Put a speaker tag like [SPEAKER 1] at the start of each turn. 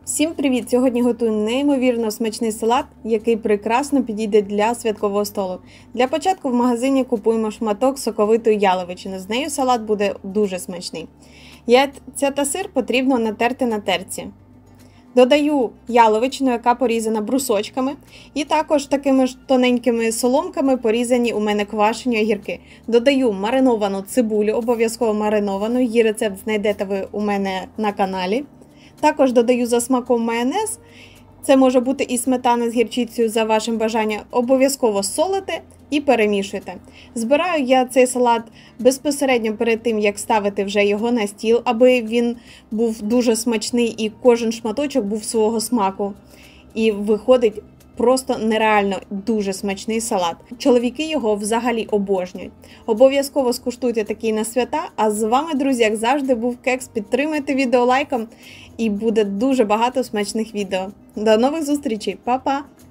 [SPEAKER 1] Всім привіт! Сьогодні готую неймовірно смачний салат, який прекрасно підійде для святкового столу. Для початку в магазині купуємо шматок соковитої яловичини. З нею салат буде дуже смачний. Яйця та сир потрібно натерти на терці. Додаю яловичину, яка порізана брусочками, і також такими ж тоненькими соломками порізані у мене квашені огірки. Додаю мариновану цибулю, обов'язково мариновану, її рецепт знайдете ви у мене на каналі. Також додаю за смаком майонез, це може бути і сметана з гірчицею за вашим бажанням, обов'язково солите і перемішуйте. Збираю я цей салат безпосередньо перед тим, як ставити вже його на стіл, аби він був дуже смачний і кожен шматочок був свого смаку. І виходить просто нереально дуже смачний салат. Чоловіки його взагалі обожнюють. Обов'язково скуштуйте такий на свята. А з вами, друзі, як завжди, був Кекс. Підтримайте відео лайком і буде дуже багато смачних відео. До нових зустрічей. Па-па!